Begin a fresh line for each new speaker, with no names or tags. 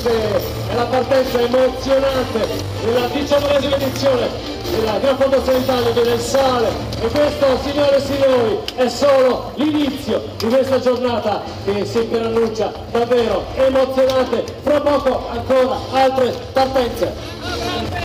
questa è la partenza emozionante della 19ª edizione della Gran Fondazione Italia del Sale, e questo, signore e signori, è solo l'inizio di questa giornata che si preannuncia davvero emozionante. Fra poco ancora altre partenze.